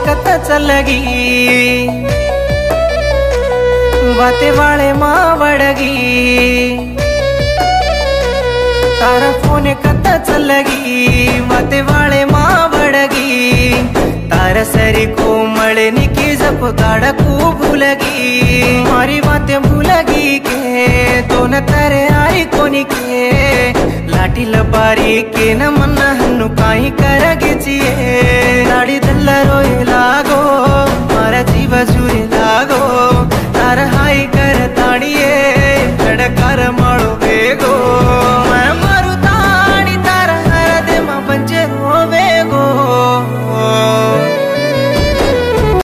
कत चलगी बाते वाले माँ बड़गी तारा फोन कत चलगी बाते वाले माँ बड़गी तारा सरी को मड़नी की जब ताड़ा को भूलगी हमारी बातें भूलगी के तो न तारे आई कोनी के लाठी लबारी के न मन हनु काई करगी